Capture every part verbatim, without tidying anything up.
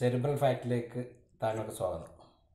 Cerebral ഫാക്റ്റിലേക്ക് താങ്കൾക്ക് സ്വാഗതം.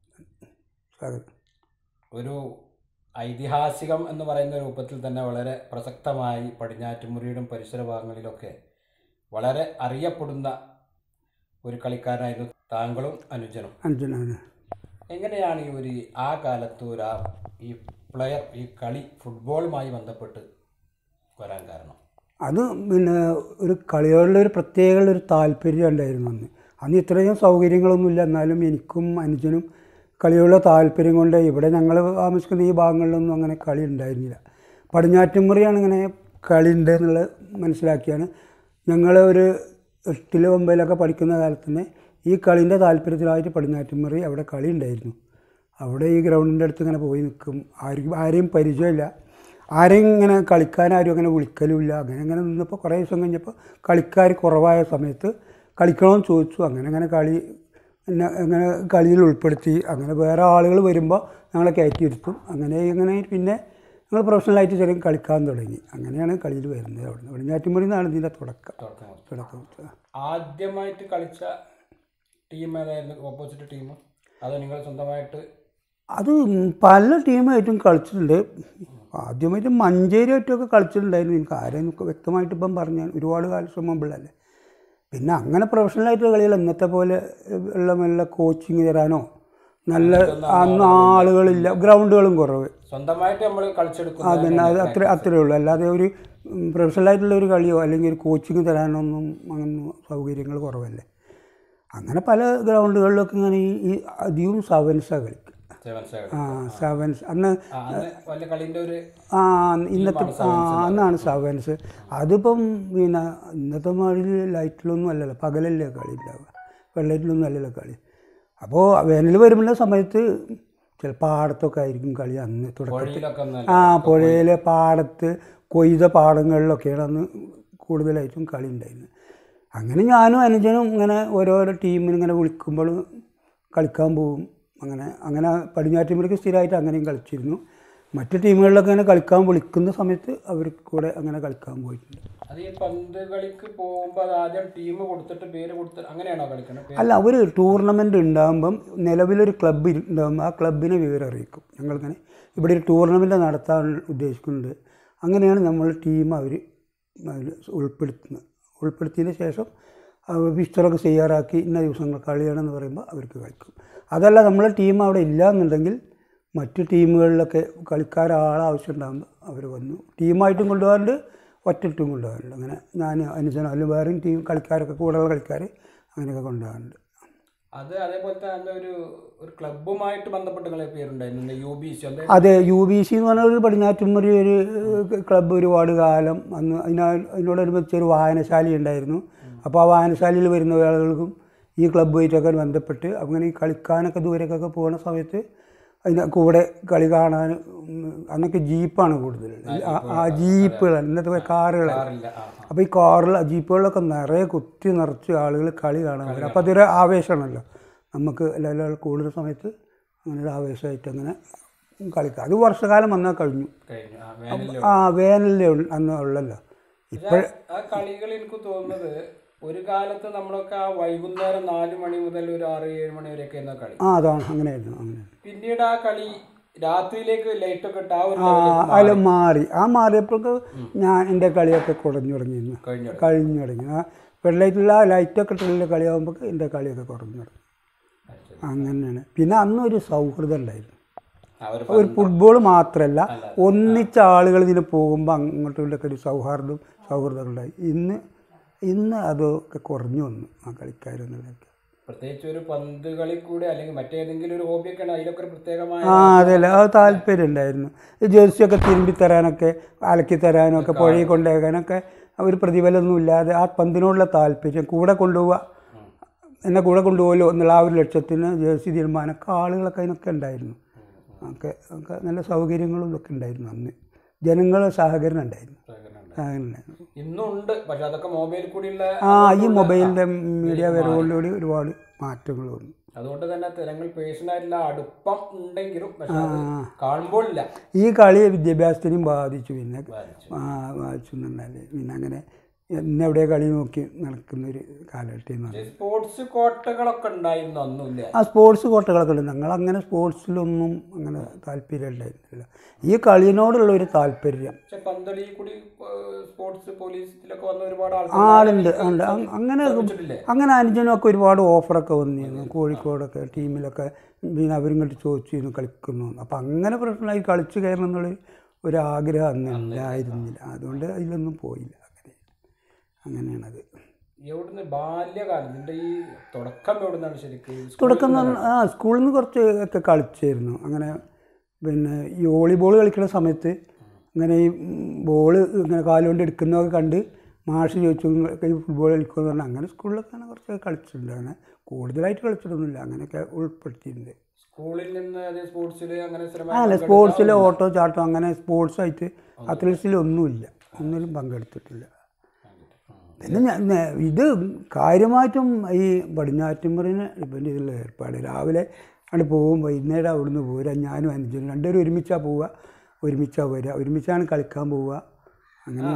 ഒരു ഐതിഹാസികം എന്ന് പറയുന്ന രൂപത്തിൽ തന്നെ വളരെ പ്രസക്തമായി പടിഞ്ഞാറ്റുമുറിയുടെ പരിസര ഭാഗങ്ങളിലൊക്കെ വളരെ അറിയപ്പെടുന്ന ഒരു കളിക്കാരനായിരുന്നു താങ്കളും അനുജനും. അനുജനാണ്. എങ്ങനെയാണ് ഈ ഒരു ആ കാലത്ത് ഒരു ഈ പ്ലെയർ ഈ കളി ഫുട്ബോളുമായി ബന്ധപ്പെട്ട് വരാൻ കാരണം? അത് പിന്നെ ഒരു കളിയോടുള്ള ഒരു പ്രത്യേക ഒരു താല്പര്യം ഉണ്ടായിരുന്നു. അന്ന് അന്ന് ഇത്രയും സൗകര്യങ്ങളൊന്നുമില്ല. എന്നാലും എനിക്കും അനുജനും കളിയോടുള്ള താല്പര്യം കൊണ്ട് ഇവിടെ ഞങ്ങൾ താമസിക്കുന്ന ഈ ഭാഗങ്ങളിലൊന്നും അങ്ങനെ കളി ഉണ്ടായിരുന്നില്ല. പടിഞ്ഞാറ്റുമുറിയാണ് ഇങ്ങനെ കളി ഉണ്ട് എന്നുള്ളത് മനസ്സിലാക്കിയാണ് ഞങ്ങൾ ഒരു എട്ടിലോ ഒമ്പതിലൊക്കെ പഠിക്കുന്ന കാലത്ത് തന്നെ ഈ കളീൻ്റെ താല്പര്യത്തിലായിട്ട് പടിഞ്ഞാറ്റുമുറി അവിടെ കളി ഉണ്ടായിരുന്നു. അവിടെ ഈ ഗ്രൗണ്ടിൻ്റെ അടുത്ത് ഇങ്ങനെ പോയി നിൽക്കും. ആർക്കും ആരെയും പരിചയമില്ല, ആരെയും ഇങ്ങനെ കളിക്കാനാരും അങ്ങനെ വിളിക്കലുമില്ല. അങ്ങനെ അങ്ങനെ നിന്നപ്പോൾ കുറേ ദിവസം കഴിഞ്ഞപ്പോൾ കളിക്കാർ കുറവായ സമയത്ത് കളിക്കണമെന്ന് ചോദിച്ചു. അങ്ങനെ അങ്ങനെ കളി പിന്നെ അങ്ങനെ കളിയിൽ ഉൾപ്പെടുത്തി. അങ്ങനെ വേറെ ആളുകൾ വരുമ്പോൾ ഞങ്ങളെ കയറ്റി ഇരുത്തും. അങ്ങനെ അങ്ങനെ പിന്നെ ഞങ്ങൾ പ്രൊഫഷണലായിട്ട് ചെറിയ കളിക്കാൻ തുടങ്ങി. അങ്ങനെയാണ് കളിയിൽ വരുന്നത്. അവിടെ നിന്ന് പടിഞ്ഞാറ്റുമുറി നിന്നാണ് ഇതിൻ്റെ തുടക്കം തുടക്കം ആദ്യമായിട്ട് കളിച്ച ടീം ഏതായിരുന്നു? ഓപ്പോസിറ്റ് ടീം അതോ നിങ്ങൾ സ്വന്തമായിട്ട്? അത് പല ടീമായിട്ടും കളിച്ചിട്ടുണ്ട്. ആദ്യമായിട്ട് മഞ്ചേരിയായിട്ടൊക്കെ കളിച്ചിട്ടുണ്ടായിരുന്നു. എനിക്ക് ആരെയും വ്യക്തമായിട്ട് ഇപ്പം പറഞ്ഞാൽ ഒരുപാട് കാലം മുമ്പുള്ളതല്ലേ. പിന്നെ അങ്ങനെ പ്രൊഫഷണലായിട്ട് കളികൾ ഇന്നത്തെ പോലെ ഉള്ള നല്ല കോച്ചിങ് തരാനോ നല്ല അന്ന് ആളുകളില്ല, ഗ്രൗണ്ടുകളും കുറവ്. സ്വന്തമായിട്ട് നമ്മൾ കളിച്ചെടുക്കും. അതന്നെ, അത് അത്ര അത്രയേ ഉള്ളൂ. അല്ലാതെ ഒരു പ്രൊഫഷണലായിട്ടുള്ള ഒരു കളിയോ അല്ലെങ്കിൽ ഒരു കോച്ചിങ് തരാനൊന്നും അങ്ങനെ സൗകര്യങ്ങൾ കുറവല്ലേ. അങ്ങനെ പല ഗ്രൗണ്ടുകളിലൊക്കെ ഇങ്ങനെ ഈ അധികവും സെവൻസാണ് കളിക്കുക. ആ സെവൻസ് അന്ന് ആ ഇന്നത്തെ ആ അന്നാണ് സെവൻസ്. അതിപ്പം പിന്നെ ഇന്നത്തെ മാതിരി ലൈറ്റിലൊന്നും അല്ലല്ലോ, പകലല്ലേ കളി ഉണ്ടാവുക, വെള്ളറ്റിലൊന്നും അല്ലല്ലോ കളി. അപ്പോൾ വേനൽ വരുമ്പോൾ സമയത്ത് ചില പാടത്തൊക്കെ ആയിരിക്കും കളി അന്ന് തുടക്കത്തിൽ. ആ പുഴയിലെ പാടത്ത് കൊയ്ത പാടങ്ങളിലൊക്കെയാണ് അന്ന് കൂടുതലായിട്ടും കളി ഉണ്ടായിരുന്നത്. അങ്ങനെ ഞാനും അനുജനും ഇങ്ങനെ ഓരോരോ ടീമിന് ഇങ്ങനെ വിളിക്കുമ്പോൾ കളിക്കാൻ പോവും. അങ്ങനെ അങ്ങനെ പടിഞ്ഞാറ്റുമുറിക്ക് സ്ഥിരമായിട്ട് അങ്ങനെയും കളിച്ചിരുന്നു. മറ്റ് ടീമുകളിലൊക്കെ അങ്ങനെ കളിക്കാൻ വിളിക്കുന്ന സമയത്ത് അവർക്ക് കൂടെ അങ്ങനെ കളിക്കാൻ പോയിട്ടുണ്ട്. അത് ഈ പന്ത് കളിക്ക് പോകുമ്പോൾ അത് ആദ്യം ടീം കൊടുത്തിട്ട് പേര് കൊടുത്തിട്ട് അങ്ങനെയാണോ കളിക്കുന്നത്? അല്ല, ഒരു ടൂർണമെൻറ്റ് ഉണ്ടാകുമ്പം നിലവിലൊരു ക്ലബ്ബ് ഉണ്ടാകുമ്പോൾ ആ ക്ലബിനെ വിവരം അറിയിക്കും. ഞങ്ങളിങ്ങനെ ഇവിടെ ഒരു ടൂർണമെൻറ്റ് നടത്താൻ ഉദ്ദേശിക്കുന്നുണ്ട്. അങ്ങനെയാണ് നമ്മൾ ടീം അവർ അതിൽ ഉൾപ്പെടുത്തുന്നത്. ഉൾപ്പെടുത്തിയതിന് ശേഷം ഫിക്സ്ചറൊക്കെ തയ്യാറാക്കി ഇന്ന ദിവസങ്ങൾ കളിയാണെന്ന് പറയുമ്പോൾ അവർക്ക് കളിക്കും. അതല്ല നമ്മളെ ടീം അവിടെ ഇല്ല എന്നുണ്ടെങ്കിൽ മറ്റ് ടീമുകളിലൊക്കെ കളിക്കാർ ആളാവശ്യം ഉണ്ടാകുമ്പോൾ അവർ വന്നു ടീമായിട്ടും കൊണ്ടുപോകാറുണ്ട്, ഒറ്റയിട്ടും കൊണ്ടുപോകാറുണ്ട്. അങ്ങനെ ഞാൻ അനുസരണം അല്ലെങ്കിൽ വേറെയും ടീം കളിക്കാരൊക്കെ കൂടുതലുള്ള കളിക്കാർ അങ്ങനെയൊക്കെ കൊണ്ടുപോകാറുണ്ട്. അത് അതേപോലെ തന്നെ ഒരു ഒരു ക്ലബ്ബുമായിട്ട് ബന്ധപ്പെട്ട് കളി പേരുണ്ടായിരുന്നു, യു ബി സി. അതെ, യു ബി സി എന്ന് പറഞ്ഞാൽ ഒരു പടിഞ്ഞാറ്റുമുറി ഒരു ക്ലബ്ബ് ഒരുപാട് കാലം അന്ന് അതിനാ അതിനോടനുബന്ധിച്ച് ഒരു വായനശാല ഉണ്ടായിരുന്നു. അപ്പോൾ ആ വായനശാലയിൽ വരുന്ന ആളുകൾക്കും ഈ ക്ലബ്ബുമായിട്ടൊക്കെ ബന്ധപ്പെട്ട് അങ്ങനെ ഈ കളിക്കാനൊക്കെ ദൂരേക്കൊക്കെ പോകുന്ന സമയത്ത് അതിൻ്റെ കൂടെ കളി കാണാൻ അന്നൊക്കെ ജീപ്പാണ് കൂടുതൽ. ആ ജീപ്പുകളാണ്, ഇന്നത്തെ കാറുകളാണ്. അപ്പോൾ ഈ കാറിൽ ജീപ്പുകളിലൊക്കെ നിറയെ കുത്തി നിറച്ച് ആളുകൾ കളി കാണാൻ വരും. അപ്പോൾ അതൊരു ആവേശമാണല്ലോ നമുക്ക്. എല്ലാവരും കൂടുന്ന സമയത്ത് അങ്ങനെ ഒരു ആവേശമായിട്ട് അങ്ങനെ കളിക്കുക. അത് വർഷകാലം വന്നാൽ കഴിഞ്ഞു. ആ വേനലിലെ അന്ന് ഉള്ളല്ലോ. ഇപ്പോൾ ആ കളികൾ എനിക്ക് തോന്നുന്നത് ഒരു കാലത്ത് നമ്മളൊക്കെ ആ വൈകുന്നേരം നാല് മണി മുതൽ ഒരു ആറ് ഏഴ് മണി വരെയൊക്കെ ആയിരുന്നു കളി. ആ അതാണ് അങ്ങനെയായിരുന്നു. അങ്ങനെ പിന്നീട് ആ കളി രാത്രിയിലേക്ക് ലൈറ്റൊക്കെ ഇട്ട് ആ ഒരു അതിൽ മാറി. ആ മാറിയപ്പോഴൊക്കെ ഞാൻ എൻ്റെ കളിയൊക്കെ കുറഞ്ഞു തുടങ്ങിയിരുന്നു, കഴിഞ്ഞു തുടങ്ങി. ആ വെള്ളയിട്ടുള്ള ലൈറ്റൊക്കെ ഇട്ടുള്ള കളിയാകുമ്പോൾ എൻ്റെ കളിയൊക്കെ കുറഞ്ഞു തുടങ്ങി. അങ്ങനെയാണ്. പിന്നെ അന്നൊരു സൗഹൃദം ഉണ്ടായിരുന്നു. ഒരു ഫുട്ബോൾ മാത്രമല്ല, ഒന്നിച്ച ആളുകൾ ഇതിൽ പോകുമ്പോൾ അങ്ങോട്ടും ഇങ്ങോട്ടൊക്കെ ഒരു സൗഹാർദ്ദം സൗഹൃദങ്ങളുണ്ടായി. ഇന്ന് ഇന്ന് അതൊക്കെ കുറഞ്ഞു വന്നു ആ കളിക്കാരെന്നുള്ളതൊക്കെ. പ്രത്യേകിച്ച് ഒരു പന്ത് കളി കൂടെ അല്ലെങ്കിൽ മറ്റേതെങ്കിലും ഒരു ഹോബിയൊക്കെ അതിലൊക്കെ ഒരു പ്രത്യേകമായ ആ അതെയല്ല, അത് താല്പര്യം ഉണ്ടായിരുന്നു. ഈ ജേഴ്സിയൊക്കെ തിരുമ്പി തരാനൊക്കെ അലക്കി തരാനൊക്കെ പുഴയിൽ കൊണ്ടുപോകാനൊക്കെ ഒരു പ്രതിഫലമൊന്നും ഇല്ലാതെ ആ പന്തിനോടുള്ള താല്പര്യം കൂടെ കൊണ്ടുപോവുക, എന്നെ കൂടെ കൊണ്ടുപോകലോ എന്നുള്ള ആ ഒരു ലക്ഷ്യത്തിന് ജേഴ്സി തീരുമാനമൊക്കെ ആളുകളൊക്കെ അതിനൊക്കെ ഉണ്ടായിരുന്നു. ഒക്കെ ഒക്കെ നല്ല സൗകര്യങ്ങളും ഇതൊക്കെ ഉണ്ടായിരുന്നു അന്ന്. ജനങ്ങളുടെ സഹകരണം ഉണ്ടായിരുന്നു. ഇന്നുണ്ട്, പക്ഷെ അതൊക്കെ മൊബൈൽ കൂടിയുള്ള ആ ഈ മൊബൈലിൻ്റെ മീഡിയ വരവോടുകൂടി ഒരുപാട് മാറ്റങ്ങൾ വന്നു. അതുകൊണ്ട് തന്നെ ജനങ്ങൾ പേഴ്സണായിട്ടുള്ള അടുപ്പം ഉണ്ടെങ്കിലും കാണുമ്പോൾ ഇല്ല. ഈ കളി വിദ്യാഭ്യാസത്തിനും ബാധിച്ചു. പിന്നെ ബാധിച്ചു എന്നുണ്ടാല് പിന്നെ അങ്ങനെ എന്നെ എവിടെ കളി നോക്കി നടക്കുന്നൊരു കാലഘട്ടം. സ്പോർട്സ് കോട്ടകളൊക്കെ ഉണ്ടായിരുന്നു അന്നില്ല? ആ സ്പോർട്സ് കോട്ടകളൊക്കെ ഉണ്ട്. ഞങ്ങളങ്ങനെ സ്പോർട്സിലൊന്നും അങ്ങനെ താല്പര്യം ഉണ്ടായിരുന്നില്ല. ഈ കളിനോടുള്ള ഒരു താല്പര്യം ആളുണ്ട് ഉണ്ട്. അങ്ങനെ അങ്ങനെ അനുജനൊക്കെ ഒരുപാട് ഓഫറൊക്കെ വന്നിരുന്നു കോഴിക്കോടൊക്കെ ടീമിലൊക്കെ. പിന്നെ അവരിങ്ങോട്ട് ചോദിച്ചിരുന്നു കളിക്കുന്നു. അപ്പം അങ്ങനെ പ്രശ്നമായി കളിച്ച് കയറണം എന്നുള്ള ഒരാഗ്രഹം അന്ന് ഉണ്ടായിരുന്നില്ല. അതുകൊണ്ട് അതിലൊന്നും പോയില്ല. അങ്ങനെ അങ്ങനെയാണത്. തുടക്കം ആ സ്കൂളിൽ നിന്ന് കുറച്ച് ഒക്കെ കളിച്ചായിരുന്നു. അങ്ങനെ പിന്നെ ഈ വോളിബോൾ കളിക്കുന്ന സമയത്ത് ഇങ്ങനെ ഈ ബോള് ഇങ്ങനെ കാലുകൊണ്ട് എടുക്കുന്നതൊക്കെ കണ്ട് മാഷ് ചോദിച്ചു ഈ ഫുട്ബോൾ കളിക്കുമെന്ന് പറഞ്ഞാൽ അങ്ങനെ സ്കൂളിലൊക്കെ അങ്ങനെ കുറച്ചൊക്കെ കളിച്ചിട്ടുണ്ട്. അങ്ങനെ കൂടുതലായിട്ട് കളിച്ചിട്ടൊന്നുമില്ല. അങ്ങനെയൊക്കെ ഉൾപ്പെടുത്തിയിട്ടുണ്ട് സ്കൂളിൽ നിന്ന്. അല്ല സ്പോർട്സിൽ ഓട്ടോ ചാട്ടം അങ്ങനെ സ്പോർട്സായിട്ട് അത്ലറ്റ്സിലൊന്നുമില്ല, ഒന്നിലും പങ്കെടുത്തിട്ടില്ല. പിന്നെ ഞാൻ ഇത് കാര്യമായിട്ടും ഈ പടിഞ്ഞാറ്റുമുറിന് ഇപ്പം ഇതിലുള്ള ഏർപ്പാട്. രാവിലെ അവിടെ പോകും, വൈകുന്നേരം അവിടുന്ന് പോരുക. ഞാനും അനുജനും രണ്ടുപേരും ഒരുമിച്ചാണ് പോവുക, ഒരുമിച്ചാണ് വരിക, ഒരുമിച്ചാണ് കളിക്കാൻ പോവുക. അങ്ങനെ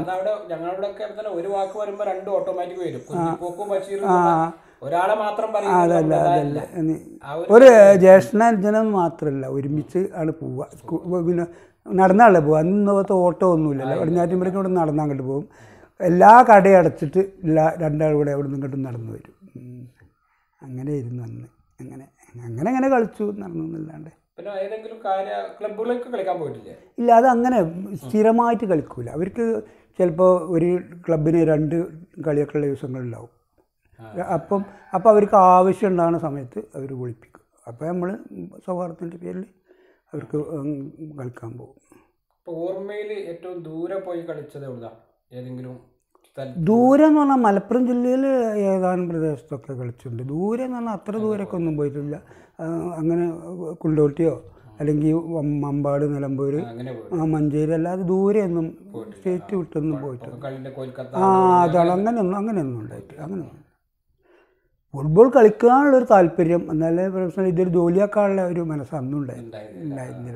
അതല്ല അതല്ല ഒരു ജ്യേഷ്ഠനുജനും മാത്രമല്ല, ഒരുമിച്ച് ആണ് പോവുക. സ്കൂ പിന്നെ നടന്നാണല്ലോ പോവുക. അന്നത്തെ ഓട്ടോ ഒന്നുമില്ലല്ലോ. പടിഞ്ഞാറ്റുമുറിക്ക് ഇവിടെ നടന്ന് അങ്ങോട്ട് പോകും. എല്ലാ കടയും അടച്ചിട്ട് എല്ലാ രണ്ടാളും കൂടെ അവിടെ നിന്ന് ഇങ്ങോട്ടും നടന്നു വരും. അങ്ങനെ ഇരുന്നു അന്ന്. അങ്ങനെ അങ്ങനെ അങ്ങനെ കളിച്ചു നടന്നു എന്നല്ലാണ്ട്. ഇല്ല, അത് അങ്ങനെ സ്ഥിരമായിട്ട് കളിക്കൂല. അവർക്ക് ചിലപ്പോൾ ഒരു ക്ലബിന് രണ്ട് കളിയൊക്കെ ഉള്ള ദിവസങ്ങളുണ്ടാവും. അപ്പം അപ്പം അവർക്ക് ആവശ്യം ഉണ്ടാകുന്ന സമയത്ത് അവർ വിളിപ്പിക്കും. അപ്പോൾ നമ്മൾ സൗഹാർദ്ദത്തിൻ്റെ പേരിൽ അവർക്ക് കളിക്കാൻ പോകും. ഓർമ്മയിൽ ഏറ്റവും ദൂരെ പോയി കളിച്ചത് എവിടെയാണ്? ഏതെങ്കിലും ദൂരം എന്ന് പറഞ്ഞാൽ മലപ്പുറം ജില്ലയിൽ ഏതാനും പ്രദേശത്തൊക്കെ കളിച്ചിട്ടുണ്ട്. ദൂരം എന്ന് പറഞ്ഞാൽ അത്ര ദൂരമൊക്കെ ഒന്നും പോയിട്ടില്ല. അങ്ങനെ കുണ്ടോട്ടിയോ അല്ലെങ്കിൽ മമ്പാട്, നിലമ്പൂർ, മഞ്ചേരി അല്ലാതെ ദൂരെയൊന്നും സ്റ്റേറ്റ് വിട്ടൊന്നും പോയിട്ടില്ല. ആ അതാണ് അങ്ങനെയൊന്നും അങ്ങനെയൊന്നും ഉണ്ടായിട്ട് അങ്ങനെയൊന്നും. ഫുട്ബോൾ കളിക്കാനുള്ളൊരു താല്പര്യം, എന്നാലേ പ്രൊഫഷണൽ ഇതൊരു ജോലിയാക്കാനുള്ള ഒരു മനസ്സ് അന്നും ഉണ്ടായിരുന്നില്ല.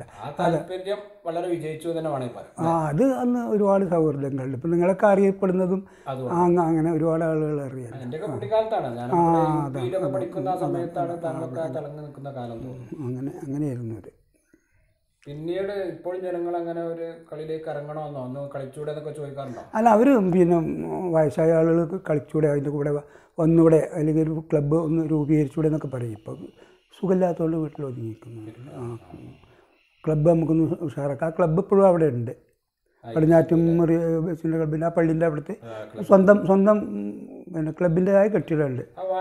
ആ അത് അന്ന് ഒരുപാട് സൗഹൃദങ്ങളുണ്ട്. ഇപ്പം നിങ്ങളൊക്കെ അറിയപ്പെടുന്നതും അങ്ങനെ ഒരുപാട് ആളുകൾ അറിയാം. അങ്ങനെ അങ്ങനെയായിരുന്നു അത്. പിന്നീട് ഇപ്പോഴും ജനങ്ങൾ അങ്ങനെ ഒരു കളിയിലേക്ക് ഇറങ്ങണമെന്നോ ഒന്ന് കളിച്ചൂടെ എന്നൊക്കെ ചോദിക്കാറുണ്ടോ? അല്ല, അവർ പിന്നെ വയസ്സായ ആളുകൾക്ക് കളിച്ചൂടെ, അതിൻ്റെ കൂടെ ഒന്നുകൂടെ അല്ലെങ്കിൽ ഒരു ക്ലബ്ബ് ഒന്ന് രൂപീകരിച്ചൂടെ എന്നൊക്കെ പറയും. ഇപ്പം സുഖമില്ലാത്തതുകൊണ്ട് വീട്ടിൽ ഒതുങ്ങിയിരിക്കുന്നു. ആ ക്ലബ്ബ് നമുക്കൊന്ന് ഉഷാറാക്കാം. ആ ക്ലബ്ബ് ഇപ്പോഴും അവിടെ ഉണ്ട്. പടിഞ്ഞാറ്റുമുറി ബസിൻ്റെ ക്ലബിൻ്റെ ആ പള്ളിൻ്റെ അവിടുത്തെ സ്വന്തം സ്വന്തം പിന്നെ ക്ലബിൻ്റെതായ കെട്ടിടമുണ്ട്.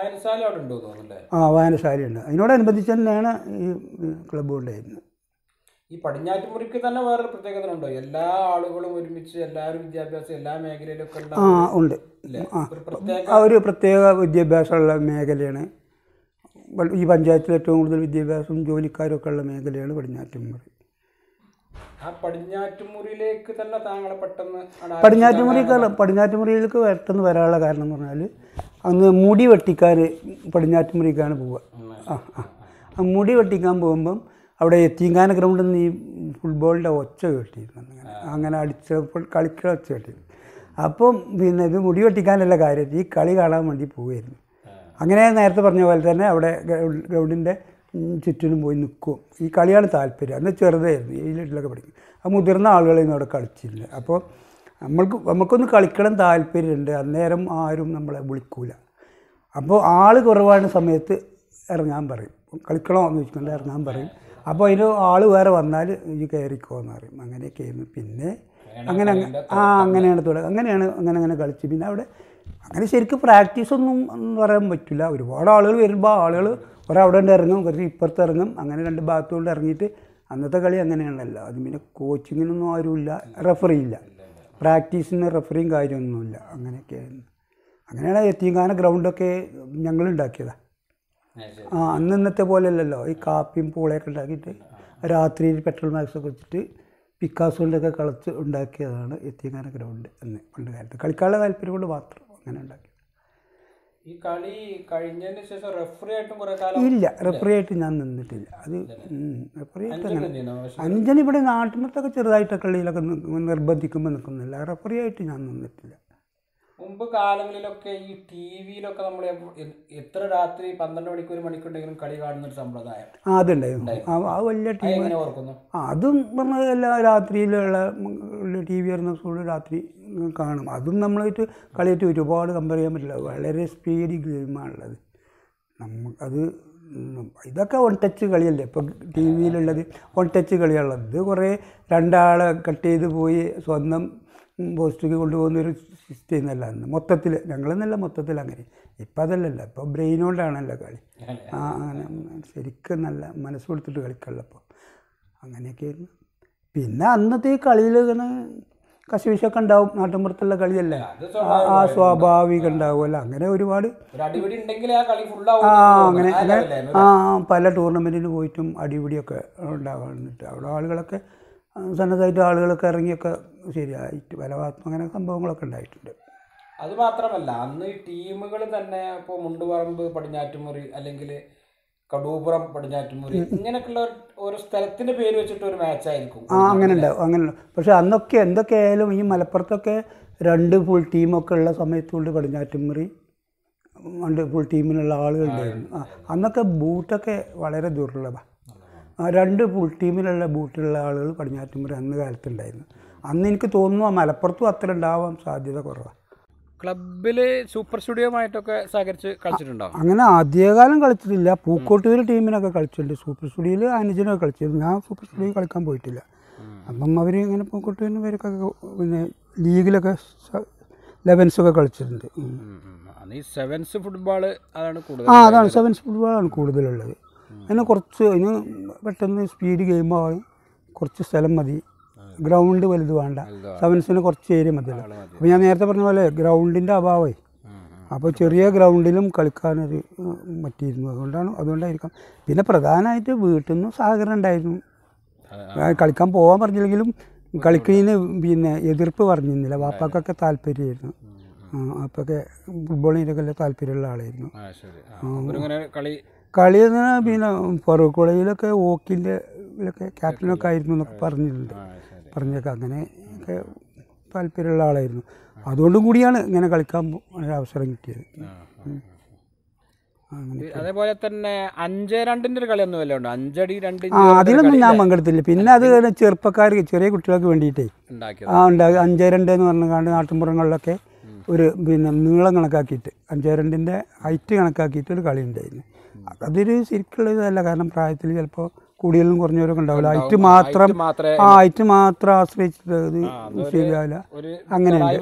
ആ വായനശാലയുണ്ട്. അതിനോടനുബന്ധിച്ച് തന്നെയാണ് ഈ ക്ലബ്ബ് ഉണ്ടായിരുന്നത്. ഈ പടിഞ്ഞാറ്റുമുറിക്ക് തന്നെ വേറൊരു പ്രത്യേകത ഉണ്ടോ? എല്ലാ ആളുകളും ഒരുമിച്ച് എല്ലാവരും വിദ്യാഭ്യാസം എല്ലാ മേഖലയിലൊക്കെ ആ ഉണ്ട്. ആ ഒരു പ്രത്യേക വിദ്യാഭ്യാസമുള്ള മേഖലയാണ്. ഈ പഞ്ചായത്തിൽ ഏറ്റവും കൂടുതൽ വിദ്യാഭ്യാസവും ജോലിക്കാരൊക്കെ ഉള്ള മേഖലയാണ് പടിഞ്ഞാറ്റുമുറി. ആ പടിഞ്ഞാറ്റുമുറിയിലേക്ക് തന്നെ താങ്കളെ പെട്ടെന്ന് പടിഞ്ഞാറ്റുമുറിക്ക് പടിഞ്ഞാറ്റുമുറിയിലേക്ക് പെട്ടെന്ന് വരാനുള്ള കാരണം എന്ന് പറഞ്ഞാൽ അന്ന് മുടി വെട്ടിക്കാൻ പടിഞ്ഞാറ്റുമുറിക്കാണ് പോവുക. ആ ആ മുടി വെട്ടിക്കാൻ പോകുമ്പം അവിടെ എത്തിങ്കാന ഗ്രൗണ്ടിൽ നിന്ന് ഈ ഫുട്ബോളിൻ്റെ ഒച്ച കേട്ടിരുന്നു. അങ്ങനെ അങ്ങനെ അടിച്ചപ്പോൾ കളിക്കുന്ന ഒച്ച കേട്ടിരുന്നു. അപ്പം പിന്നെ ഇത് മുടി വെട്ടിക്കാനല്ല കാര്യം, ഈ കളി കാണാൻ വേണ്ടി പോവുമായിരുന്നു. അങ്ങനെ നേരത്തെ പറഞ്ഞ പോലെ തന്നെ അവിടെ ഗ്രൗണ്ടിൻ്റെ ചുറ്റിനും പോയി നിൽക്കും. ഈ കളിയാണ് താല്പര്യം. അന്ന് ചെറുതായിരുന്നു, ഈ വീട്ടിലൊക്കെ പഠിക്കും. ആ മുതിർന്ന ആളുകളൊന്നും അവിടെ കളിച്ചില്ല. അപ്പോൾ നമ്മൾക്ക് നമുക്കൊന്ന് കളിക്കണം താല്പര്യമുണ്ട്, അന്നേരം ആരും നമ്മളെ വിളിക്കൂല. അപ്പോൾ ആൾ കുറവാണ് സമയത്ത് ഇറങ്ങാൻ പറയും. കളിക്കണോ എന്ന് ചോദിച്ചുകൊണ്ട് ഇറങ്ങാൻ പറയും. അപ്പോൾ അതിന് ആൾ വേറെ വന്നാൽ ഈ കയറിക്കോ എന്ന് പറയും. അങ്ങനെയൊക്കെ ആയിരുന്നു. പിന്നെ അങ്ങനെ ആ അങ്ങനെയാണ് തുടങ്ങി. അങ്ങനെയാണ് അങ്ങനെ അങ്ങനെ കളിച്ച് പിന്നെ അവിടെ അങ്ങനെ ശരിക്കും പ്രാക്ടീസൊന്നും പറയാൻ പറ്റില്ല. ഒരുപാട് ആളുകൾ വരുമ്പോൾ ആളുകൾ ഒരവിടെ ഉണ്ട് ഇറങ്ങും, കുറച്ച് ഇപ്പുറത്ത് ഇറങ്ങും, അങ്ങനെ രണ്ട് ഭാഗത്തുകൊണ്ട് ഇറങ്ങിയിട്ട് അന്നത്തെ കളി അങ്ങനെയാണല്ലോ. അത് പിന്നെ കോച്ചിങ്ങിനൊന്നും ആരുമില്ല, റെഫറി ഇല്ല, പ്രാക്ടീസിന് റെഫറിയും കാര്യമൊന്നുമില്ല. അങ്ങനെയൊക്കെയായിരുന്നു. അങ്ങനെയാണ് എത്തിങ്കാന ഗ്രൗണ്ടൊക്കെ ഞങ്ങളുണ്ടാക്കിയതാണ്. ആ അന്ന് ഇന്നത്തെ പോലെ അല്ലല്ലോ, ഈ കാപ്പിയും പൂളയൊക്കെ ഉണ്ടാക്കിയിട്ട് രാത്രിയിൽ പെട്രോൾ മാക്സൊക്കെ വെച്ചിട്ട് പിക്കാസ് കൊണ്ടൊക്കെ കളിച്ച് ഉണ്ടാക്കിയതാണ് എത്തിങ്കാന ഗ്രൗണ്ട് എന്ന് പണ്ട് കാലത്ത്. കളിക്കാനുള്ള താല്പര്യം കൊണ്ട് മാത്രം അങ്ങനെ ഉണ്ടാക്കി. ഈ കളി കഴിഞ്ഞതിന് ശേഷം റെഫറി ആയിട്ടും കുറേ കാലം ഇല്ല, റെഫറി ആയിട്ട് ഞാൻ നിന്നിട്ടില്ല. അത് റെഫറി ആയിട്ട് അങ്ങനെ അഞ്ചൻ ഇവിടെ നാട്ടിൻപുറത്തൊക്കെ ചെറുതായിട്ട് കളിയിലൊക്കെ നിർബന്ധിക്കുമ്പോൾ നിൽക്കുന്നില്ല. റെഫറി ആയിട്ട് ഞാൻ നിന്നിട്ടില്ല. മുമ്പ് കാലങ്ങളിലൊക്കെ ഈ ടി വിയിലൊക്കെ നമ്മൾ എത്ര രാത്രി പന്ത്രണ്ട് മണിക്ക് ഒരു മണിക്കുണ്ടെങ്കിലും കളി കാണുന്ന ഒരു സമ്പ്രദായം ആ അതുണ്ടായിരുന്നു. ആ വലിയ ടി വി ഓർക്കുന്നു. ആ അതും പറഞ്ഞ എല്ലാ രാത്രിയിലുള്ള ടി വി വരുന്ന സ്കൂളിൽ രാത്രി കാണും. അതും നമ്മളായിട്ട് കളിയായിട്ട് ഒരുപാട് കമ്പയർ ചെയ്യാൻ പറ്റില്ല. വളരെ സ്പീഡ് ഗെയിമാണുള്ളത്. നമുക്കത് ഇതൊക്കെ വൺ ടച്ച് കളിയല്ലേ ഇപ്പോൾ ടി വിയിലുള്ളത്. വൺ ടച്ച് കളിയാണുള്ളത്. ഇത് കുറേ രണ്ടാളെ കട്ട് ചെയ്ത് പോയി സ്വന്തം പോസ്റ്റിലേക്ക് കൊണ്ടുപോകുന്നൊരു സിസ്റ്റം എന്നല്ല അന്ന് മൊത്തത്തിൽ. ഞങ്ങളെന്നല്ല മൊത്തത്തിൽ അങ്ങനെ. ഇപ്പം അതല്ലല്ലോ, ഇപ്പോൾ ബ്രെയിൻ കൊണ്ടാണല്ലോ കളി. ആ അങ്ങനെ ശരിക്കും നല്ല മനസ്സ് കൊടുത്തിട്ട് കളിക്കുള്ളപ്പോൾ അങ്ങനെയൊക്കെയായിരുന്നു. പിന്നെ അന്നത്തെ ഈ കളിയിൽ ഇങ്ങനെ കശവിശൊക്കെ ഉണ്ടാവും. നാട്ടിൻപുറത്തുള്ള കളിയല്ലേ, ആ സ്വാഭാവികം ഉണ്ടാവുമല്ലോ. അങ്ങനെ ഒരുപാട് ആ അങ്ങനെ അങ്ങനെ ആ പല ടൂർണമെൻറ്റിന് പോയിട്ടും അടിപിടിയൊക്കെ ഉണ്ടാവാറുണ്ട്. അവിടെ ആളുകളൊക്കെ സന്നദ്ധമായിട്ട് ആളുകളൊക്കെ ഇറങ്ങിയൊക്കെ ശരിയായിട്ട് പല ഭാഗത്തും അങ്ങനെ സംഭവങ്ങളൊക്കെ ഉണ്ടായിട്ടുണ്ട്. അത് മാത്രമല്ല അന്ന് ഈ ടീമുകൾ തന്നെ ഇപ്പോൾ മുണ്ടുപറമ്പ് പടിഞ്ഞാറ്റുമുറി അല്ലെങ്കിൽ കടൂപുറം പടിഞ്ഞാറ്റുമുറി ഇങ്ങനെയൊക്കെയുള്ള ഓരോ സ്ഥലത്തിൻ്റെ പേര് വെച്ചിട്ട് ഒരു മാച്ചായിരിക്കും. ആ അങ്ങനെ ഉണ്ടാവും അങ്ങനെ ഉണ്ടാവും. പക്ഷെ അന്നൊക്കെ എന്തൊക്കെ ആയാലും ഈ മലപ്പുറത്തൊക്കെ രണ്ട് ഫുൾ ടീമൊക്കെ ഉള്ള സമയത്തുകൊണ്ട് പടിഞ്ഞാറ്റുമുറി രണ്ട് ഫുൾ ടീമിലുള്ള ആളുകളുണ്ടായിരുന്നു. ആ അന്നൊക്കെ ബൂട്ടൊക്കെ വളരെ ദുർലഭമാണ്. ആ രണ്ട് ഫുൾ ടീമിലുള്ള ബൂട്ടുള്ള ആളുകൾ പടിഞ്ഞാറ്റുമുറി അന്ന് കാലത്തുണ്ടായിരുന്നു. അന്ന് എനിക്ക് തോന്നുന്നു മലപ്പുറത്തും അത്ര ഉണ്ടാവാൻ സാധ്യത കുറവാണ്. ക്ലബിൽ സൂപ്പർ സ്റ്റുഡിയോമായിട്ടൊക്കെ സഹകരിച്ച് കളിച്ചിട്ടുണ്ടോ? അങ്ങനെ ആദ്യകാലം കളിച്ചിട്ടില്ല. പൂക്കോട്ടൂർ ടീമിനൊക്കെ കളിച്ചിട്ടുണ്ട്. സൂപ്പർ സ്റ്റുഡിയോയിൽ അനുജനൊക്കെ കളിച്ചിരുന്നു. ഞാൻ സൂപ്പർ സ്റ്റുഡിയോ കളിക്കാൻ പോയിട്ടില്ല. അപ്പം അവർ ഇങ്ങനെ പൂക്കോട്ടൂരിന് പേരൊക്കെ പിന്നെ ലീഗിലൊക്കെ ലെവൻസൊക്കെ കളിച്ചിട്ടുണ്ട്. സെവൻസ് ഫുട്ബോൾ അതാണ് കൂടുതൽ. ആ അതാണ് സെവൻസ് ഫുട്ബോളാണ് കൂടുതലുള്ളത്. അതിന് കുറച്ച് അതിന് പെട്ടെന്ന് സ്പീഡ് ഗെയിമാവും. കുറച്ച് സ്ഥലം മതി, ഗ്രൗണ്ട് വലുത് വേണ്ട. സെവൻസിന് കുറച്ച് ഏരിയ മതിയല്ലോ. അപ്പോൾ ഞാൻ നേരത്തെ പറഞ്ഞ പോലെ ഗ്രൗണ്ടിൻ്റെ അഭാവമായി. അപ്പോൾ ചെറിയ ഗ്രൗണ്ടിലും കളിക്കാനൊരു പറ്റിയിരുന്നു. അതുകൊണ്ടാണ് അതുകൊണ്ടായിരിക്കാം. പിന്നെ പ്രധാനമായിട്ട് വീട്ടിൽ നിന്നും സഹകരണം ഉണ്ടായിരുന്നു. കളിക്കാൻ പോകാൻ പറഞ്ഞില്ലെങ്കിലും കളിക്കുന്നതിന് പിന്നെ എതിർപ്പ് പറഞ്ഞിരുന്നില്ല. വാപ്പാക്കൊക്കെ താല്പര്യമായിരുന്നു. അപ്പൊക്കെ ഫുട്ബോളിനൊക്കെ അല്ലേ താല്പര്യമുള്ള ആളായിരുന്നു. കളി എന്ന് പറഞ്ഞാൽ പിന്നെ ഫറൂഖ് കോളേജിലൊക്കെ ഹോക്കിൻ്റെ ഇതിലൊക്കെ ക്യാപ്റ്റനൊക്കെ ആയിരുന്നു എന്നൊക്കെ പറഞ്ഞിട്ടുണ്ട്. പറഞ്ഞൊക്കെ അങ്ങനെ ഒക്കെ താല്പര്യമുള്ള ആളായിരുന്നു. അതുകൊണ്ടും കൂടിയാണ് ഇങ്ങനെ കളിക്കാൻ അവസരം കിട്ടിയത്. അതേപോലെ തന്നെ അഞ്ച് രണ്ടിൻ്റെ ഒരു കളിയൊന്നും അല്ലേ ഉണ്ട്? അഞ്ചടി രണ്ട് ആ അതിലൊന്നും ഞാൻ പങ്കെടുത്തില്ല. പിന്നെ അത് ചെറുപ്പക്കാർ ചെറിയ കുട്ടികൾക്ക് വേണ്ടിയിട്ടേ ആ ഉണ്ടാകും. അഞ്ച് രണ്ട് എന്ന് പറഞ്ഞാണ്ട് നാട്ടിൻപുറങ്ങളിലൊക്കെ ഒരു പിന്നെ നീളം കണക്കാക്കിയിട്ട് അഞ്ച് രണ്ടിൻ്റെ ഹൈറ്റ് കണക്കാക്കിയിട്ട് ഒരു കളി ഉണ്ടായിരുന്നു. അതൊരു ശരിക്കുള്ള ഇതല്ല. കാരണം പ്രായത്തിൽ ചിലപ്പോൾ കൂടുതലും കുറഞ്ഞവരൊക്കെ ഉണ്ടാവില്ല. ഹൈറ്റ് മാത്രം ആ ഹൈറ്റ് മാത്രം ആശ്രയിച്ചിട്ട് അത് ശരിയാവില്ല. അങ്ങനെയുണ്ട്.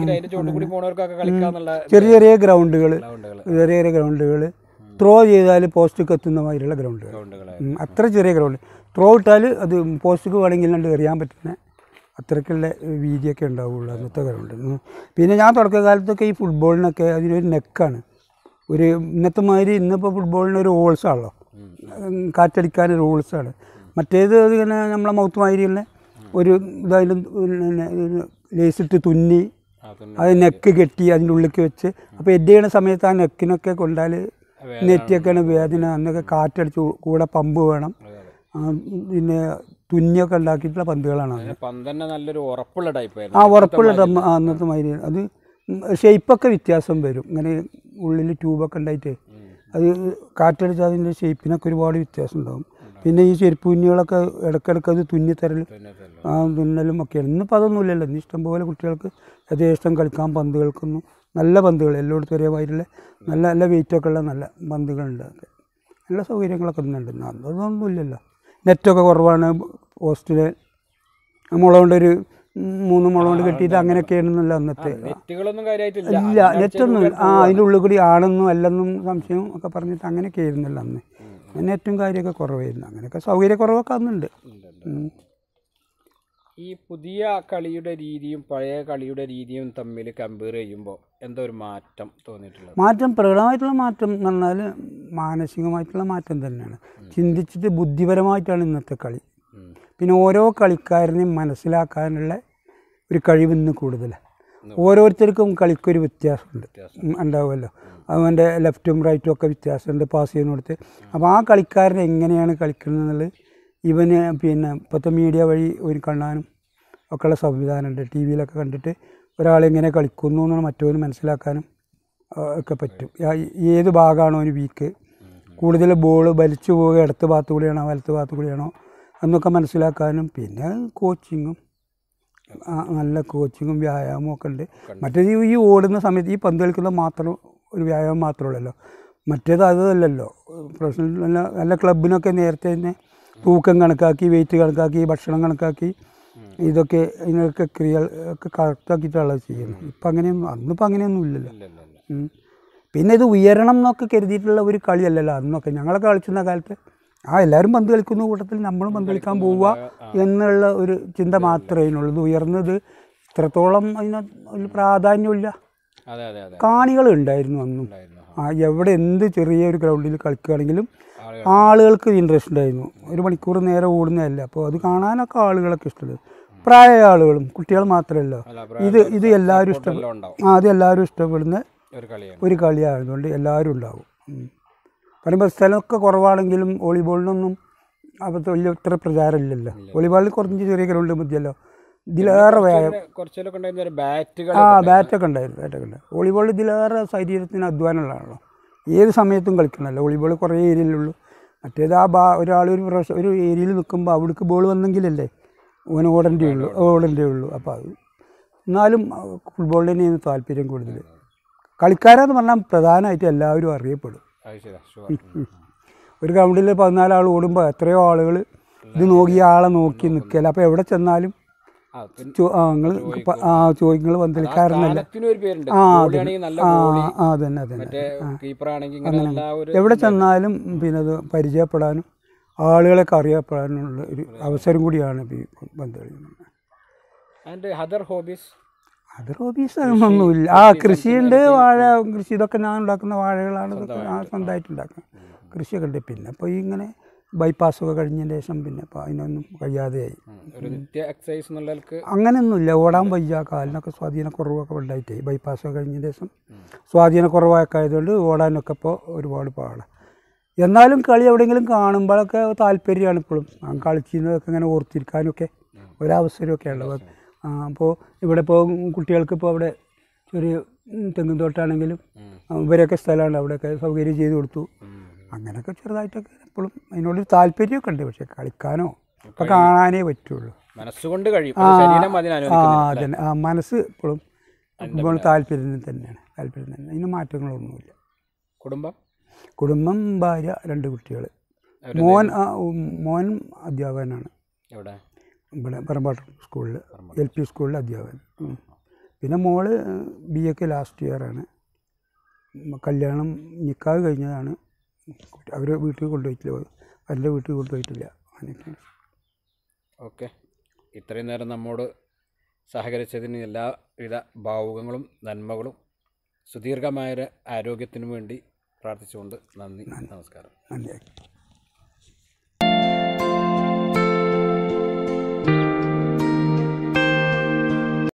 ചെറിയ ചെറിയ ഗ്രൗണ്ടുകൾ ചെറിയ ചെറിയ ഗ്രൗണ്ടുകൾ ത്രോ ചെയ്താൽ പോസ്റ്റിക്ക് എത്തുന്ന മാതിരിയുള്ള ഗ്രൗണ്ടുകൾ. അത്ര ചെറിയ ഗ്രൗണ്ട് ത്രോ ഇട്ടാൽ അത് പോസ്റ്റിക്ക് വേണമെങ്കിൽ കണ്ട് എറിയാൻ പറ്റുന്ന അത്രയ്ക്കുള്ള വീതിയൊക്കെ ഉണ്ടാവുള്ളൂ അന്നത്തെ ഗ്രൗണ്ട്. പിന്നെ ഞാൻ തുടക്കകാലത്തൊക്കെ ഈ ഫുട്ബോളിനൊക്കെ അതിനൊരു നെക്കാണ്. ഒരു ഇന്നത്തെ മാതിരി ഇന്നിപ്പോൾ ഫുട്ബോളിനൊരു ഹോൾസാണല്ലോ, കാറ്റടിക്കാനൊരു ഹോൾസാണ്. മറ്റേത് ഇങ്ങനെ നമ്മളെ മൗത്ത് മാതിരിയുള്ള ഒരു ഇതായാലും ലേസിട്ട് തുന്നി അത് നെക്ക് കെട്ടി അതിൻ്റെ ഉള്ളിലേക്ക് വെച്ച് അപ്പോൾ എഡ് ചെയ്യണ സമയത്ത് ആ നെക്കിനൊക്കെ കൊണ്ടാൽ നെറ്റിയൊക്കെയാണ് വേദന. അന്നൊക്കെ കാറ്റടിച്ച് കൂടെ പമ്പ് വേണം. പിന്നെ തുന്നിയൊക്കെ ഉണ്ടാക്കിയിട്ടുള്ള പന്തുകളാണ്. ആ ഉറപ്പുള്ള അന്നത്തെ മാതിരി. അത് ഷേപ്പൊക്കെ വ്യത്യാസം വരും. ഇങ്ങനെ ഉള്ളിൽ ട്യൂബൊക്കെ ഉണ്ടായിട്ട് അത് കാറ്റടിച്ചാൽ അതിൻ്റെ ഷേപ്പിനൊക്കെ ഒരുപാട് വ്യത്യാസം ഉണ്ടാകും. പിന്നെ ഈ ചെരുപ്പ് തുന്നികളൊക്കെ ഇടയ്ക്കിടയ്ക്ക് അത് തുന്നിത്തരൽ ആ തുന്നലും ഒക്കെയാണ്. ഇന്നിപ്പോൾ അതൊന്നുമില്ലല്ലോ. ഇന്ന് ഇഷ്ടംപോലെ കുട്ടികൾക്ക് യഥേഷ്ടം കളിക്കാൻ പന്തുകൾക്കൊന്നും നല്ല പന്തുകൾ എല്ലായിടത്തും ഒരേ മാതിരിയുള്ള നല്ല നല്ല വെയിറ്റൊക്കെ ഉള്ള നല്ല പന്തുകളുണ്ട്. നല്ല സൗകര്യങ്ങളൊക്കെ ഒന്നുണ്ട്. അതൊന്നുമില്ലല്ലോ. നെറ്റൊക്കെ കുറവാണ്. പോസ്റ്റിൽ മുള കൊണ്ടൊരു മൂന്ന് മുള കൊണ്ട് കെട്ടിയിട്ട് അങ്ങനെയൊക്കെയാണെന്നല്ല അന്നത്തെ. ഇല്ല നെറ്റൊന്നും ആ അതിൻ്റെ ഉള്ളിൽ കൂടി ആണെന്നും അല്ലെന്നും സംശയം ഒക്കെ പറഞ്ഞിട്ട് അങ്ങനെയൊക്കെ ആയിരുന്നല്ലോ അന്ന്. നെറ്റും കാര്യമൊക്കെ കുറവായിരുന്നു. അങ്ങനെയൊക്കെ സൗകര്യക്കുറവൊക്കെ അന്നുണ്ട്. ഈ പുതിയ കളിയുടെ രീതിയും പഴയ കളിയുടെ രീതിയും തമ്മിൽ കമ്പയർ ചെയ്യുമ്പോൾ എന്തോ ഒരു മാറ്റം തോന്നിയിട്ടുള്ളത്? മാറ്റം പ്രകടമായിട്ടുള്ള മാറ്റം എന്ന് പറഞ്ഞാൽ മാനസികമായിട്ടുള്ള മാറ്റം തന്നെയാണ്. ചിന്തിച്ചിട്ട് ബുദ്ധിപരമായിട്ടാണ് ഇന്നത്തെ കളി. പിന്നെ ഓരോ കളിക്കാരനെയും മനസ്സിലാക്കാനുള്ള ഒരു കഴിവ് ഇന്ന് കൂടുതലാണ്. ഓരോരുത്തർക്കും കളിക്കൊരു വ്യത്യാസമുണ്ട് ഉണ്ടാവുമല്ലോ. അവൻ്റെ ലെഫ്റ്റും റൈറ്റും ഒക്കെ വ്യത്യാസമുണ്ട് പാസ് ചെയ്യുന്നിടത്ത്. അപ്പോൾ ആ കളിക്കാരൻ എങ്ങനെയാണ് കളിക്കുന്നത് എന്നുള്ളത് ഇവന് പിന്നെ ഇപ്പോഴത്തെ മീഡിയ വഴി ഒരു കാണാനും ഒക്കെയുള്ള സംവിധാനമുണ്ട്. ടി വിയിലൊക്കെ കണ്ടിട്ട് ഒരാളെങ്ങനെ കളിക്കുന്നു എന്ന് മറ്റവന് മനസ്സിലാക്കാനും ഒക്കെ പറ്റും. ഏത് ഭാഗമാണോ അവന് വീക്ക്, കൂടുതൽ ബോൾ വലിച്ചു പോവുക ഇടത്ത് ഭാഗത്തു കൂടിയാണോ വലത്ത് ഭാഗത്തു കൂടിയാണോ എന്നൊക്കെ മനസ്സിലാക്കാനും. പിന്നെ കോച്ചിങ്ങും, നല്ല കോച്ചിങ്ങും വ്യായാമവും ഒക്കെ ഉണ്ട്. മറ്റേത് ഈ ഓടുന്ന സമയത്ത് ഈ പന്ത് കളിക്കുന്നത് മാത്രം ഒരു വ്യായാമം മാത്രമുള്ളല്ലോ. മറ്റേത് അതല്ലല്ലോ. പ്രൊഫഷണൽ നല്ല നല്ല ക്ലബിനൊക്കെ നേരത്തെ തന്നെ തൂക്കം കണക്കാക്കി, വെയിറ്റ് കണക്കാക്കി, ഭക്ഷണം കണക്കാക്കി, ഇതൊക്കെ ഇതിനൊക്കെ ക്രിയ ഒക്കെ കറക്റ്റാക്കിയിട്ടുള്ളത് ചെയ്യുന്നത്. ഇപ്പം അങ്ങനെയൊന്നും, അന്നിപ്പോൾ അങ്ങനെയൊന്നും ഇല്ലല്ലോ. പിന്നെ ഇത് ഉയരണം എന്നൊക്കെ കരുതിയിട്ടുള്ള ഒരു കളിയല്ലല്ലോ അന്നൊക്കെ. ഞങ്ങളൊക്കെ കളിച്ചിരുന്ന കാലത്ത് ആ എല്ലാവരും പന്ത് കളിക്കുന്ന കൂട്ടത്തിൽ നമ്മളും പന്ത് കളിക്കാൻ പോവുക എന്നുള്ള ഒരു ചിന്ത മാത്രമേ അതിനുള്ളൂ. ഇത് ഉയർന്നത് ഇത്രത്തോളം അതിന് ഒരു പ്രാധാന്യമില്ല. കാണികൾ ഉണ്ടായിരുന്നു അന്നും. ആ എവിടെ എന്ത് ചെറിയൊരു ഗ്രൗണ്ടിൽ കളിക്കുകയാണെങ്കിലും ആളുകൾക്ക് ഇൻട്രസ്റ്റ് ഉണ്ടായിരുന്നു. ഒരു മണിക്കൂർ നേരെ ഓടുന്നതല്ല. അപ്പോൾ അത് കാണാനൊക്കെ ആളുകളൊക്കെ ഇഷ്ടമുള്ളത്. പ്രായ ആളുകളും കുട്ടികൾ മാത്രമല്ല, ഇത് ഇത് എല്ലാവരും ഇഷ്ടപ്പെടും. ആ അത് എല്ലാവരും ഇഷ്ടപ്പെടുന്ന ഒരു കളിയായതുകൊണ്ട് എല്ലാവരും ഉണ്ടാവും. പറയുമ്പോൾ സ്ഥലമൊക്കെ കുറവാണെങ്കിലും വോളിബോളിനൊന്നും അപ്പോൾ വലിയ ഇത്ര പ്രചാരമില്ലല്ലോ. വോളിബോളിൽ കുറഞ്ഞ് ചെറിയ ഗ്രൗണ്ട് മതിയല്ലോ. ഇതിലേറെ വ്യായാമം, ആ ബാറ്റൊക്കെ ഉണ്ടായിരുന്നു. ബാറ്റൊക്കെ ഉണ്ടായിരുന്നു. വോളിബോൾ ഇതിലേറെ ശരീരത്തിന് അധ്വാനമുള്ളതാണല്ലോ. ഏത് സമയത്തും കളിക്കണമല്ലോ. വോളിബോൾ കുറേ ഏരിയയിലുള്ളൂ. മറ്റേത് ആ ബാ ഒരാൾ ഒരു പ്രാവശ്യം ഒരു ഏരിയയിൽ നിൽക്കുമ്പോൾ അവിടേക്ക് ബോൾ വന്നെങ്കിലല്ലേ ഓന് ഓടേണ്ടേ ഉള്ളൂ ഓടേണ്ടേ ഉള്ളൂ അപ്പോൾ അത് എന്നാലും ഫുട്ബോളിന് തന്നെയാണ് താല്പര്യം കൂടുതൽ. കളിക്കാരെന്ന് പറഞ്ഞാൽ പ്രധാനമായിട്ട് എല്ലാവരും അറിയപ്പെടും. ഒരു ഗ്രൗണ്ടിൽ പതിനാലാൾ ഓടുമ്പോൾ എത്രയോ ആളുകൾ ഇത് നോക്കി ആളെ നോക്കി നിൽക്കില്ല. അപ്പോൾ എവിടെ ചെന്നാലും ആ നിങ്ങൾ ആ ചോദിങ്ങൾ പന്തളിക്കാരനല്ല, ആ ആ അതന്നെ അതന്നെ അങ്ങനെ എവിടെ ചെന്നാലും പിന്നെ അത് പരിചയപ്പെടാനും ആളുകളൊക്കെ അറിയപ്പെടാനുള്ള ഒരു അവസരം കൂടിയാണ് ഈ പന്തളി. അതർ ഹോബീസ് അതർ ഹോബീസ് ഒന്നുമില്ല. ആ കൃഷിയുണ്ട്, വാഴ കൃഷി, ഇതൊക്കെ ഞാൻ ഉണ്ടാക്കുന്ന വാഴകളാണ്. ഇതൊക്കെ ഞാൻ സ്വന്തമായിട്ട് ഉണ്ടാക്കുന്നത്. കൃഷിയൊക്കെ ഉണ്ട്. പിന്നെ ഇപ്പോൾ ഈ ഇങ്ങനെ ബൈപ്പാസൊക്കെ കഴിഞ്ഞതിന് ശേഷം പിന്നെ ഇപ്പോൾ അതിനൊന്നും കഴിയാതെയായി. അങ്ങനെയൊന്നുമില്ല. ഓടാൻ വയ്യ, കാലിനൊക്കെ സ്വാധീനക്കുറവൊക്കെ ഉണ്ടായിട്ടേ ബൈപ്പാസൊക്കെ കഴിഞ്ഞതിന് ശേഷം സ്വാധീനക്കുറവൊക്കെ ആയതുകൊണ്ട് ഓടാനൊക്കെ ഇപ്പോൾ ഒരുപാട് പാടാണ്. എന്നാലും കളി എവിടെയെങ്കിലും കാണുമ്പോഴൊക്കെ താല്പര്യമാണ് ഇപ്പോഴും. ആ കളിച്ചിരുന്നതൊക്കെ ഇങ്ങനെ ഓർത്തിരിക്കാനൊക്കെ ഒരവസരമൊക്കെ ഉള്ളത്. അപ്പോൾ ഇവിടെ ഇപ്പോൾ കുട്ടികൾക്ക് ഇപ്പോൾ അവിടെ ചെറിയ തെങ്ങും തോട്ടാണെങ്കിലും ഇവരൊക്കെ സ്ഥലമാണ്, അവിടെയൊക്കെ സൗകര്യം ചെയ്ത് കൊടുത്തു. അങ്ങനെയൊക്കെ ചെറുതായിട്ടൊക്കെ എപ്പോഴും അതിനോടൊരു താല്പര്യമൊക്കെ ഉണ്ട്. പക്ഷെ കളിക്കാനോ ഇപ്പോൾ കാണാനേ പറ്റുള്ളൂ. മനസ്സുകൊണ്ട് കഴിയും. ആ അതന്നെ, ആ മനസ്സ് ഇപ്പോഴും ഫുട്ബോൾ താല്പര്യം തന്നെയാണ്. താല്പര്യം തന്നെ, അതിന് മാറ്റങ്ങളൊന്നുമില്ല. കുടുംബം കുടുംബം ഭാര്യ, രണ്ട് കുട്ടികൾ. മോൻ മോൻ അധ്യാപകനാണ് ഇവിടെ പറമ്പാട്ട് സ്കൂളിൽ, എൽ പി സ്കൂളിൽ അധ്യാപകൻ. പിന്നെ മോള് ബി എക്ക് ലാസ്റ്റ് ഇയറാണ്. കല്യാണം നിക്കാഹ് കഴിഞ്ഞതാണ്. അവർ വീട്ടിൽ കൊണ്ടുപോയിട്ടില്ല, അവരുടെ വീട്ടിൽ കൊണ്ടുപോയിട്ടില്ല. അങ്ങനെയൊക്കെയാണ്. ഓക്കെ, ഇത്രയും നേരം നമ്മോട് സഹകരിച്ചതിന് എല്ലാവിധ ഭാവുകങ്ങളും നന്മകളും സുദീർഘമായ ആരോഗ്യത്തിനു വേണ്ടി പ്രാർത്ഥിച്ചുകൊണ്ട് നന്ദി, നമസ്കാരം. നന്ദി.